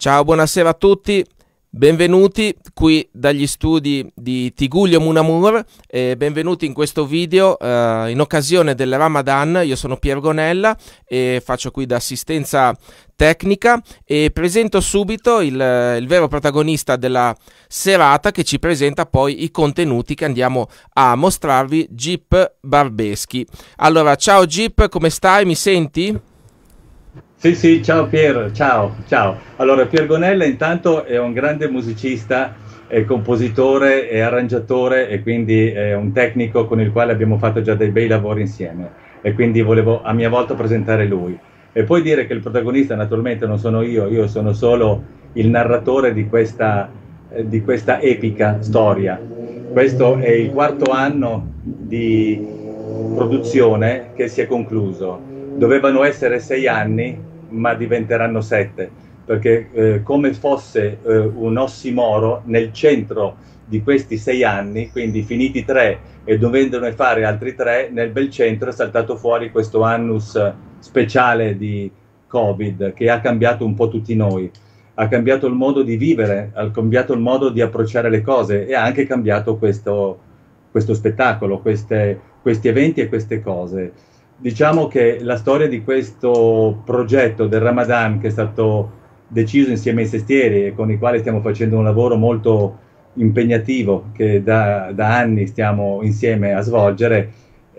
Ciao, buonasera a tutti, benvenuti qui dagli studi di Tiguglio Munamur e benvenuti in questo video in occasione del Ramadan. Io sono Pier Gonella e faccio qui da assistenza tecnica e presento subito il vero protagonista della serata, che ci presenta poi i contenuti che andiamo a mostrarvi, Gip Barbeschi. Allora, ciao Gip, come stai? Mi senti? Sì, ciao Pier, ciao. Allora, Pier Gonella intanto è un grande musicista, è compositore e arrangiatore e quindi è un tecnico con il quale abbiamo fatto già dei bei lavori insieme e quindi volevo a mia volta presentare lui. E poi dire che il protagonista naturalmente non sono io sono solo il narratore di questa epica storia. Questo è il quarto anno di produzione che si è concluso. Dovevano essere 6 anni, ma diventeranno 7, perché come fosse un ossimoro, nel centro di questi 6 anni, quindi finiti 3 e dovendone fare altri 3, nel bel centro è saltato fuori questo annus speciale di Covid, che ha cambiato un po' tutti noi. Ha cambiato il modo di vivere, ha cambiato il modo di approcciare le cose e ha anche cambiato questo spettacolo, questi eventi e queste cose. Diciamo che la storia di questo progetto del Ramadan, che è stato deciso insieme ai sestieri e con i quali stiamo facendo un lavoro molto impegnativo, che da anni stiamo insieme a svolgere,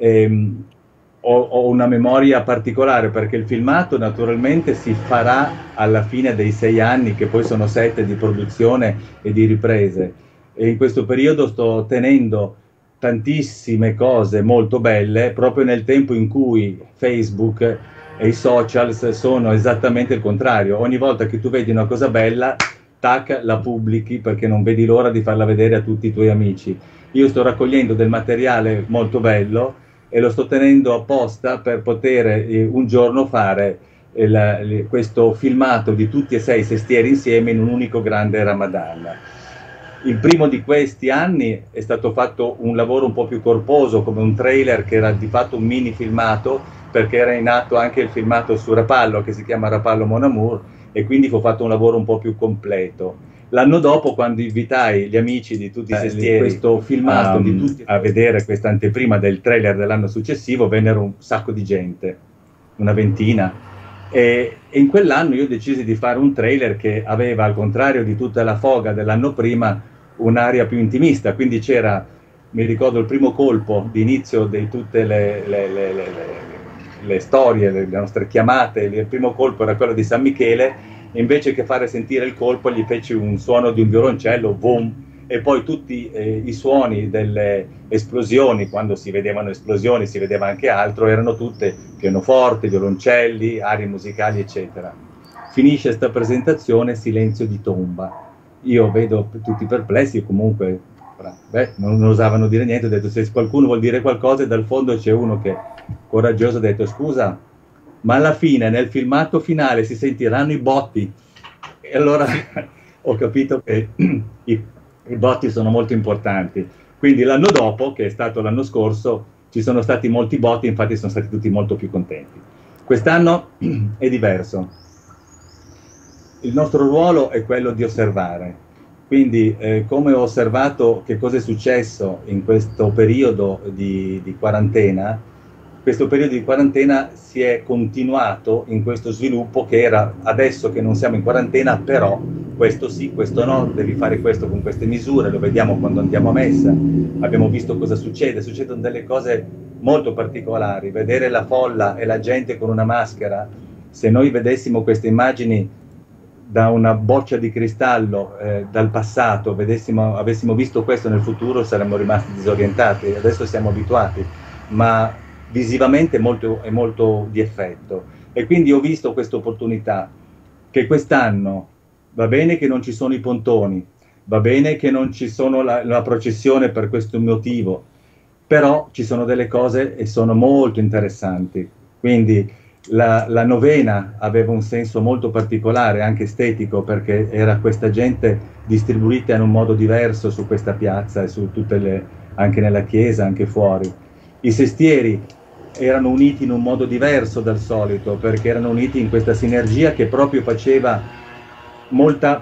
ho una memoria particolare perché il filmato naturalmente si farà alla fine dei 6 anni, che poi sono 7 di produzione e di riprese. E in questo periodo sto tenendo tantissime cose molto belle, proprio nel tempo in cui Facebook e i socials sono esattamente il contrario. Ogni volta che tu vedi una cosa bella, tac, la pubblichi perché non vedi l'ora di farla vedere a tutti i tuoi amici. Io sto raccogliendo del materiale molto bello e lo sto tenendo apposta per poter un giorno fare questo filmato di tutti e 6 sestieri insieme in un unico grande Ramadan. Il primo di questi anni è stato fatto un lavoro un po' più corposo, come un trailer che era di fatto un mini filmato, perché era in atto anche il filmato su Rapallo, che si chiama Rapallo Mon Amour, e quindi fu fatto un lavoro un po' più completo. L'anno dopo, quando invitai gli amici di tutti i sestieri questo filmato a vedere questa anteprima del trailer dell'anno successivo, vennero un sacco di gente, una ventina. E in quell'anno io decisi di fare un trailer che aveva, al contrario di tutta la foga dell'anno prima, un'area più intimista, quindi c'era, mi ricordo il primo colpo di inizio di tutte le storie, le nostre chiamate, il primo colpo era quello di San Michele, e invece che fare sentire il colpo gli feci un suono di un violoncello, boom, e poi tutti i suoni delle esplosioni, quando si vedevano esplosioni si vedeva anche altro, erano tutte pianoforte, violoncelli, aree musicali eccetera. Finisce sta presentazione, silenzio di tomba. Io vedo tutti perplessi, comunque non osavano dire niente, ho detto se qualcuno vuol dire qualcosa, e dal fondo c'è uno che coraggioso ha detto scusa, ma alla fine nel filmato finale si sentiranno i botti. E allora ho capito che i botti sono molto importanti. Quindi l'anno dopo, che è stato l'anno scorso, ci sono stati molti botti, infatti sono stati tutti molto più contenti. Quest'anno è diverso. Il nostro ruolo è quello di osservare. Quindi come ho osservato che cosa è successo in questo periodo di quarantena, questo periodo di quarantena si è continuato in questo sviluppo che era adesso che non siamo in quarantena, però questo sì, questo no, devi fare questo con queste misure, lo vediamo quando andiamo a messa, abbiamo visto cosa succede, succedono delle cose molto particolari, vedere la folla e la gente con una maschera, se noi vedessimo queste immagini da una boccia di cristallo dal passato, avessimo visto questo nel futuro, saremmo rimasti disorientati, adesso siamo abituati, ma visivamente è molto di effetto. E quindi ho visto questa opportunità, che quest'anno va bene che non ci sono i pontoni, va bene che non ci sono la processione per questo motivo, però ci sono delle cose e sono molto interessanti. Quindi la novena aveva un senso molto particolare, anche estetico, perché era questa gente distribuita in un modo diverso su questa piazza e anche nella chiesa, anche fuori. I sestieri erano uniti in un modo diverso dal solito, perché erano uniti in questa sinergia che proprio faceva molta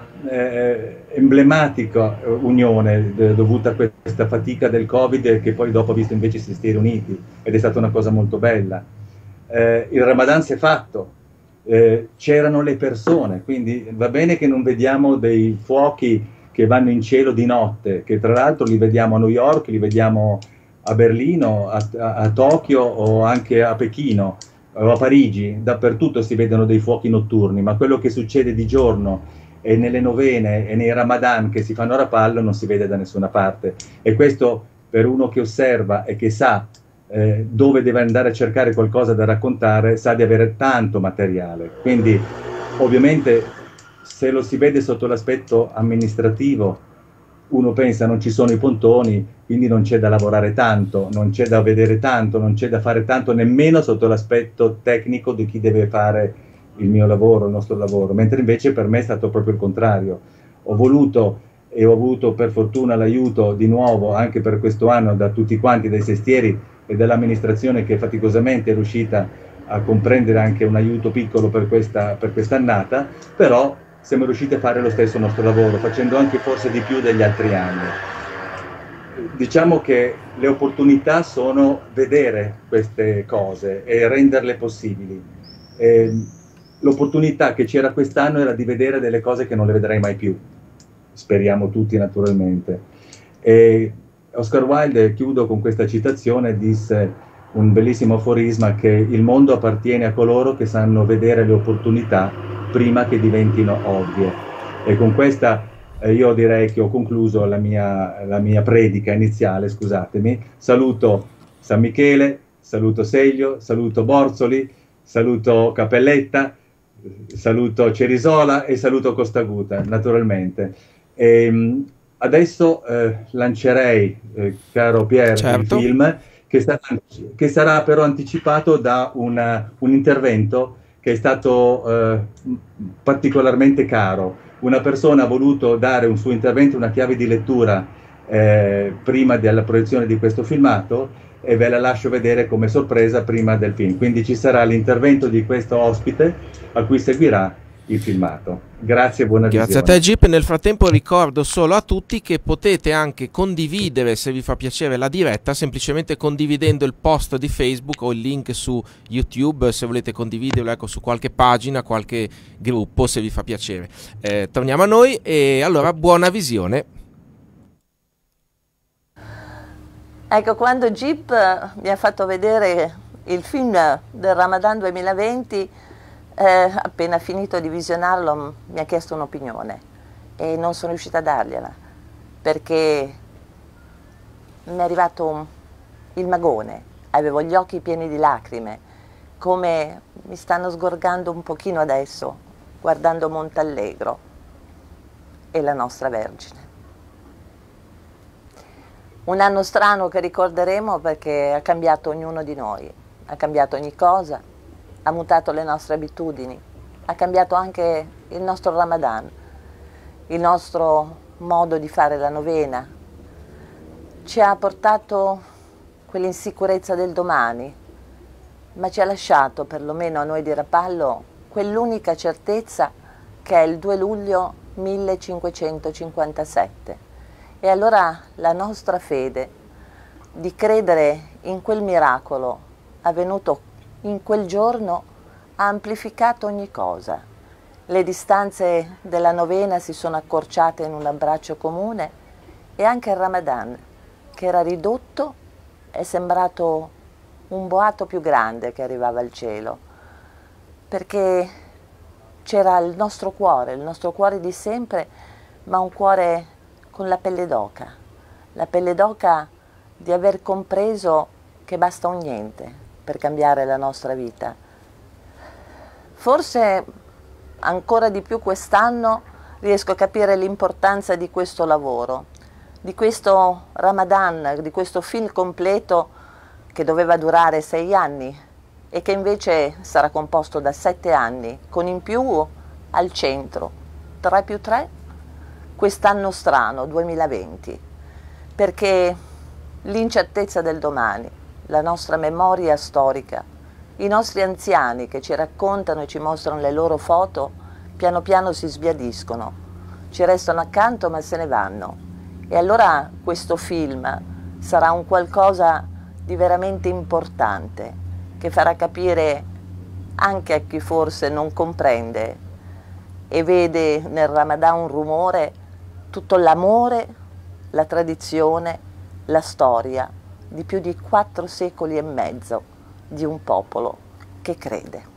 emblematica unione dovuta a questa fatica del Covid, che poi dopo ha visto invece si stare uniti, ed è stata una cosa molto bella. Il Ramadan si è fatto, c'erano le persone, quindi va bene che non vediamo dei fuochi che vanno in cielo di notte, che tra l'altro li vediamo a New York, li vediamo a Berlino, a Tokyo o anche a Pechino o a Parigi, dappertutto si vedono dei fuochi notturni, ma quello che succede di giorno e nelle novene e nei Ramadan che si fanno a Rapallo non si vede da nessuna parte, e questo per uno che osserva e che sa dove deve andare a cercare qualcosa da raccontare, sa di avere tanto materiale. Quindi ovviamente se lo si vede sotto l'aspetto amministrativo uno pensa non ci sono i pontoni, quindi non c'è da lavorare tanto, non c'è da vedere tanto, non c'è da fare tanto nemmeno sotto l'aspetto tecnico di chi deve fare il mio lavoro, il nostro lavoro, mentre invece per me è stato proprio il contrario. Ho voluto e ho avuto per fortuna l'aiuto di nuovo anche per questo anno da tutti quanti, dai sestieri e dall'amministrazione che faticosamente è riuscita a comprendere anche un aiuto piccolo per quest'annata, però siamo riusciti a fare lo stesso nostro lavoro, facendo anche forse di più degli altri anni. Diciamo che le opportunità sono vedere queste cose e renderle possibili. L'opportunità che c'era quest'anno era di vedere delle cose che non le vedrei mai più, speriamo tutti naturalmente. E Oscar Wilde, chiudo con questa citazione, disse un bellissimo aforisma, che il mondo appartiene a coloro che sanno vedere le opportunità prima che diventino ovvie. E con questa io direi che ho concluso la mia predica iniziale, scusatemi. Saluto San Michele, saluto Seglio, saluto Borzoli, saluto Cappelletta, saluto Cerisola e saluto Costaguta, naturalmente. Adesso lancerei, caro Pier, certo, il film, che sarà però anticipato da un intervento che è stato particolarmente caro. Una persona ha voluto dare un suo intervento, una chiave di lettura prima della proiezione di questo filmato, e ve la lascio vedere come sorpresa prima del film. Quindi ci sarà l'intervento di questo ospite a cui seguirà il filmato. Grazie e buona visione. Grazie a te Gip. Nel frattempo ricordo solo a tutti che potete anche condividere, se vi fa piacere, la diretta semplicemente condividendo il post di Facebook o il link su YouTube, se volete condividerlo, ecco, su qualche pagina, qualche gruppo, se vi fa piacere. Torniamo a noi e allora buona visione. Ecco, quando Gip mi ha fatto vedere il film del Ramadan 2020, appena finito di visionarlo mi ha chiesto un'opinione e non sono riuscita a dargliela, perché mi è arrivato il magone, avevo gli occhi pieni di lacrime, come mi stanno sgorgando un pochino adesso, guardando Montallegro e la nostra Vergine. Un anno strano che ricorderemo perché ha cambiato ognuno di noi, ha cambiato ogni cosa, ha mutato le nostre abitudini, ha cambiato anche il nostro Ramadan, il nostro modo di fare la novena, ci ha portato quell'insicurezza del domani, ma ci ha lasciato, perlomeno a noi di Rapallo, quell'unica certezza che è il 2 luglio 1557. E allora la nostra fede di credere in quel miracolo avvenuto in quel giorno ha amplificato ogni cosa. Le distanze della novena si sono accorciate in un abbraccio comune e anche il Ramadan, che era ridotto, è sembrato un boato più grande che arrivava al cielo, perché c'era il nostro cuore di sempre, ma un cuore con la pelle d'oca di aver compreso che basta un niente per cambiare la nostra vita. Forse ancora di più quest'anno riesco a capire l'importanza di questo lavoro, di questo Ramadan, di questo film completo che doveva durare 6 anni e che invece sarà composto da 7 anni, con in più al centro 3 più 3, quest'anno strano 2020, perché l'incertezza del domani, la nostra memoria storica, i nostri anziani che ci raccontano e ci mostrano le loro foto, piano piano si sbiadiscono, ci restano accanto ma se ne vanno. E allora questo film sarà un qualcosa di veramente importante, che farà capire anche a chi forse non comprende e vede nel Ramadan un rumore, tutto l'amore, la tradizione, la storia di più di 4 secoli e mezzo di un popolo che crede.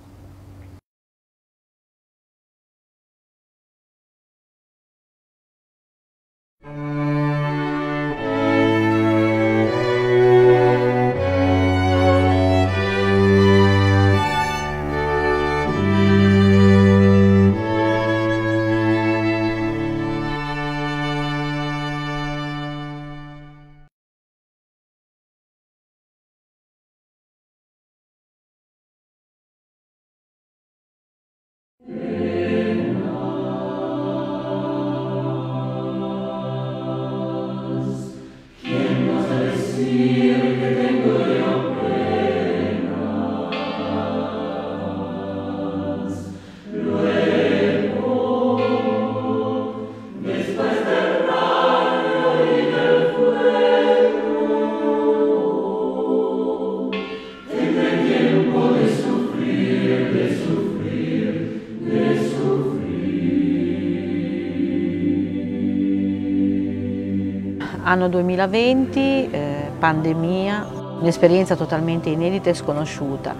Anno 2020, pandemia, un'esperienza totalmente inedita e sconosciuta.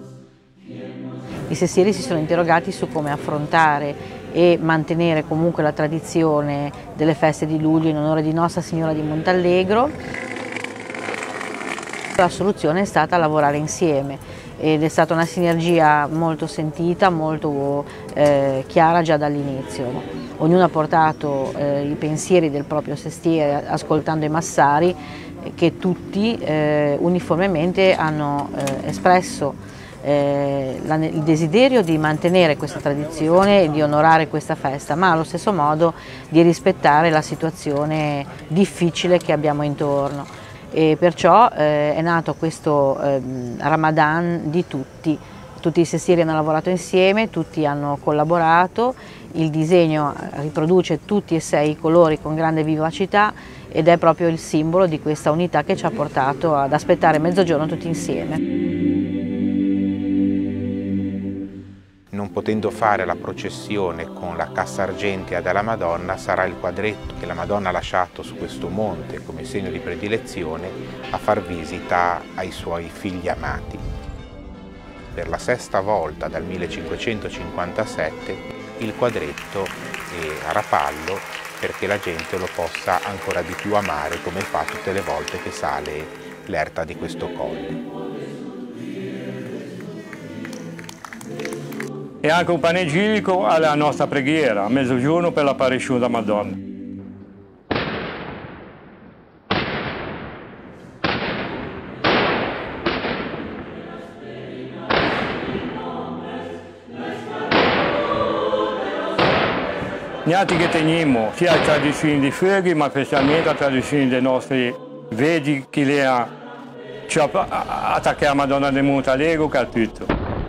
I sestieri si sono interrogati su come affrontare e mantenere comunque la tradizione delle feste di luglio in onore di Nostra Signora di Montallegro. La soluzione è stata lavorare insieme ed è stata una sinergia molto sentita, molto chiara già dall'inizio. Ognuno ha portato i pensieri del proprio sestiere ascoltando i massari che tutti uniformemente hanno espresso il desiderio di mantenere questa tradizione e di onorare questa festa, ma allo stesso modo di rispettare la situazione difficile che abbiamo intorno. E perciò è nato questo Ramadan di tutti. Tutti i sestieri hanno lavorato insieme, tutti hanno collaborato, il disegno riproduce tutti e 6 i colori con grande vivacità ed è proprio il simbolo di questa unità che ci ha portato ad aspettare mezzogiorno tutti insieme. Non potendo fare la processione con la cassa argentea della Madonna, sarà il quadretto che la Madonna ha lasciato su questo monte come segno di predilezione a far visita ai suoi figli amati. Per la 6ª volta dal 1557 il quadretto è a Rapallo perché la gente lo possa ancora di più amare come fa tutte le volte che sale l'erta di questo colle. E anche un panegirico alla nostra preghiera, a mezzogiorno per l'apparizione della Madonna. Niente che teniamo, sia la tradizione di Ferri, ma specialmente la tradizione dei nostri vedi che le ha attaccato a Madonna del Montallegro, che ha tutto.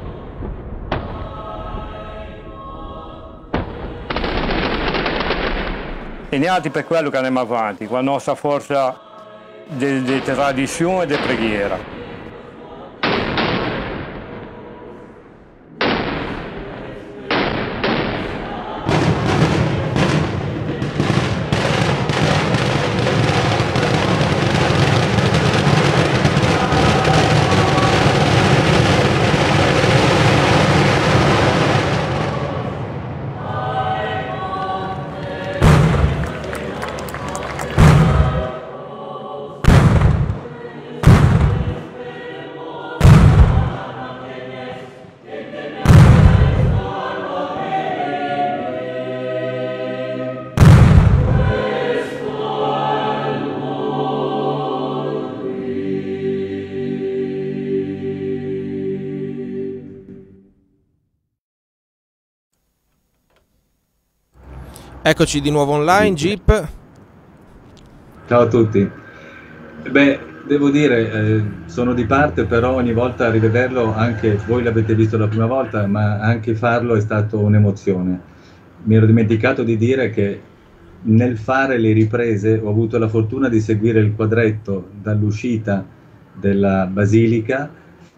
E niente per quello che andiamo avanti, con la nostra forza di tradizione e di preghiera. Eccoci di nuovo online, Jeep. Ciao a tutti. Beh, devo dire, sono di parte, però ogni volta a rivederlo, anche voi l'avete visto la prima volta, ma anche farlo è stato un'emozione. mi ero dimenticato di dire che nel fare le riprese ho avuto la fortuna di seguire il quadretto dall'uscita della basilica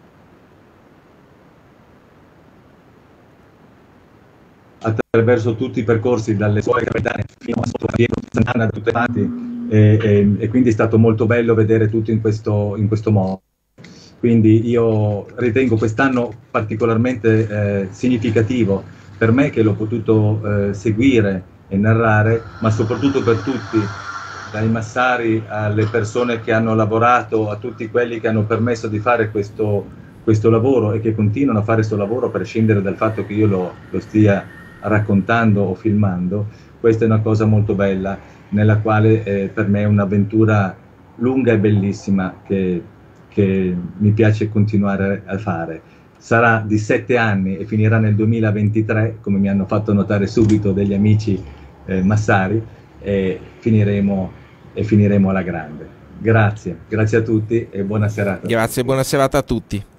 attraverso tutti i percorsi, dalle suore capitane fino a sotto Piero Sant'Anna, da tutte le parti, e quindi è stato molto bello vedere tutto in questo modo. Quindi io ritengo quest'anno particolarmente significativo per me, che l'ho potuto seguire e narrare, ma soprattutto per tutti, dai massari alle persone che hanno lavorato, a tutti quelli che hanno permesso di fare questo lavoro e che continuano a fare questo lavoro a prescindere dal fatto che io lo stia raccontando o filmando. Questa è una cosa molto bella, nella quale per me è un'avventura lunga e bellissima che mi piace continuare a fare. Sarà di 7 anni e finirà nel 2023, come mi hanno fatto notare subito degli amici massari, e finiremo alla grande. Grazie a tutti e buona serata. Grazie, buona serata a tutti.